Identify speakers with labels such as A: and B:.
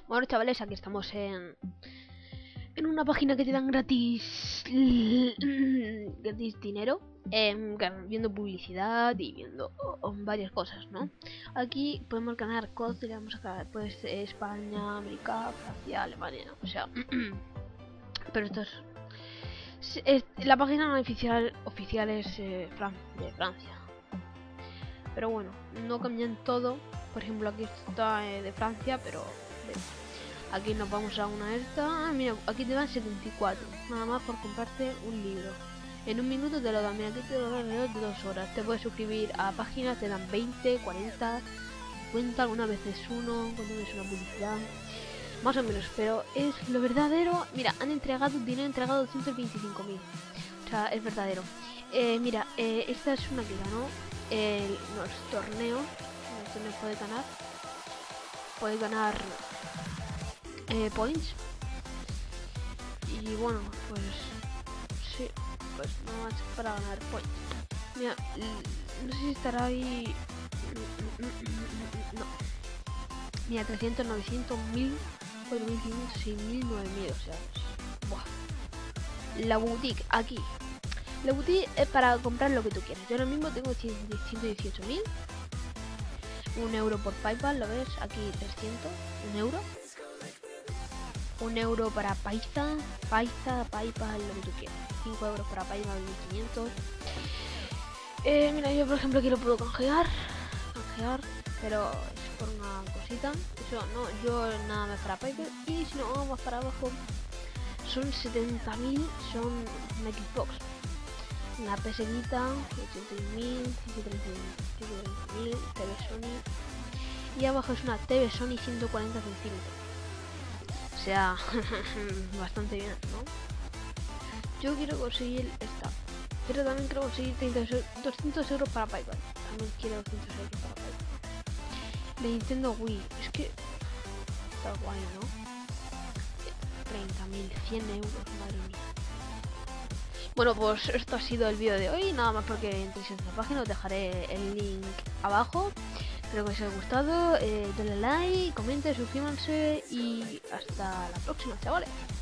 A: Bueno, chavales, aquí estamos en una página que te dan gratis gratis dinero, viendo publicidad y viendo varias cosas, ¿no? Aquí podemos ganar cosas, y le vamos a ganar pues España, América, Francia, Alemania, o sea, pero esto es la página no oficial es de Francia. Pero bueno, no cambian todo. Por ejemplo, aquí está de Francia, pero aquí nos vamos a una esta. Ah, mira, aquí te dan 74. Nada más por comprarte un libro. En un minuto te lo dan. Mira, aquí te lo dan alrededor de 2 horas. Te puedes suscribir a páginas, te dan 20, 40, 50, algunas veces uno, cuando ves una publicidad. Más o menos, pero es lo verdadero. Mira, han entregado dinero, entregado 225.000. O sea, es verdadero. Mira, esta es una que ganó los torneos. Los torneos puedes ganar points. Y bueno, pues sí, pues no más para ganar points. Mira, no sé si estará ahí. No. Mira, 300, 900, 1000, 4500, 6000, 9000. O sea, buah. La boutique, aquí. La boutique es para comprar lo que tú quieras. Yo ahora mismo tengo 118.000. 1 euro por PayPal, ¿lo ves? Aquí 300, 1 euro. 1 euro para PayPal, lo que tú quieras. 5 euros para PayPal, 1500. Mira, yo por ejemplo aquí lo puedo canjear, pero es por una cosita. Eso no, yo nada más para PayPal. Y si no vamos más para abajo, son 70.000, son una Xbox. Una PS Vita, 81.000, 130.000, TV Sony. Y abajo es una TV Sony 140 centímetros. O sea, bastante bien, ¿no? Yo quiero conseguir esta. Pero también quiero conseguir 200 euros para PayPal. También quiero 200 euros para PayPal. La Nintendo Wii. Es que está guay, ¿no? 30.000, 100 euros, madre mía. Bueno, pues esto ha sido el vídeo de hoy. Nada más porque entréis en esta página. Os dejaré el link abajo. Espero que os haya gustado. Denle like, comenten, suscríbanse y hasta la próxima, chavales.